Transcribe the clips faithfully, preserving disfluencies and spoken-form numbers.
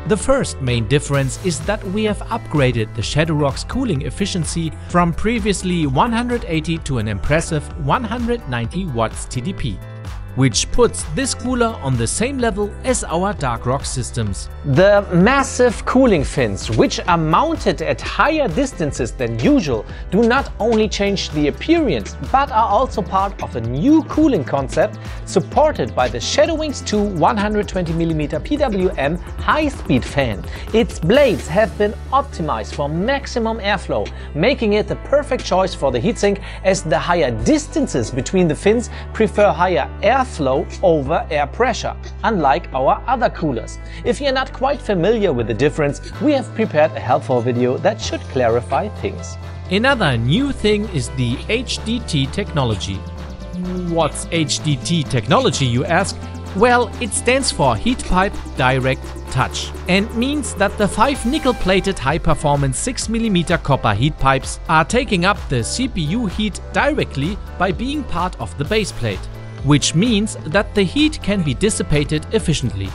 The first main difference is that we have upgraded the Shadowrock's cooling efficiency from previously one hundred eighty to an impressive one hundred ninety watts T D P, which puts this cooler on the same level as our Darkrock systems. The massive cooling fins, which are mounted at higher distances than usual, do not only change the appearance, but are also part of a new cooling concept supported by the ShadowWings two one hundred twenty millimeter P W M high-speed fan. Its blades have been optimized for maximum airflow, making it the perfect choice for the heatsink, as the higher distances between the fins prefer higher air flow over air pressure, unlike our other coolers. If you're not quite familiar with the difference, we have prepared a helpful video that should clarify things. Another new thing is the H D T technology. What's H D T technology, you ask? Well, it stands for Heat Pipe Direct Touch and means that the five nickel-plated high-performance six millimeter copper heat pipes are taking up the C P U heat directly by being part of the base plate, which means that the heat can be dissipated efficiently.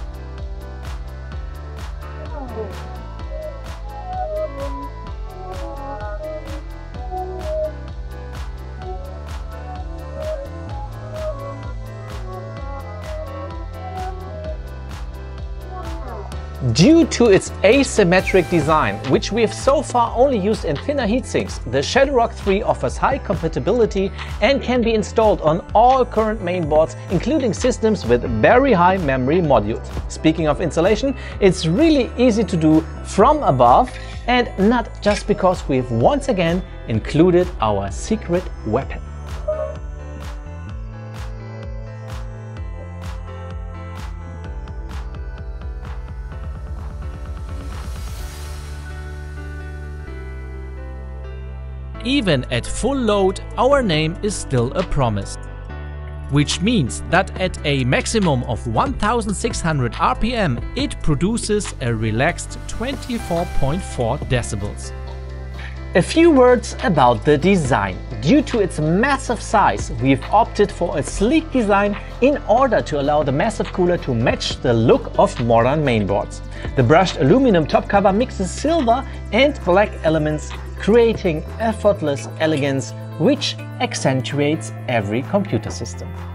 Due to its asymmetric design, which we have so far only used in thinner heatsinks, the Shadowrock three offers high compatibility and can be installed on all current mainboards, including systems with very high memory modules. Speaking of installation, it's really easy to do from above, and not just because we've once again included our secret weapon. Even at full load, our name is still a promise. Which means that at a maximum of one thousand six hundred R P M, it produces a relaxed twenty-four point four decibels. A few words about the design. Due to its massive size, we've opted for a sleek design in order to allow the massive cooler to match the look of modern mainboards. The brushed aluminum top cover mixes silver and black elements, creating effortless elegance which accentuates every computer system.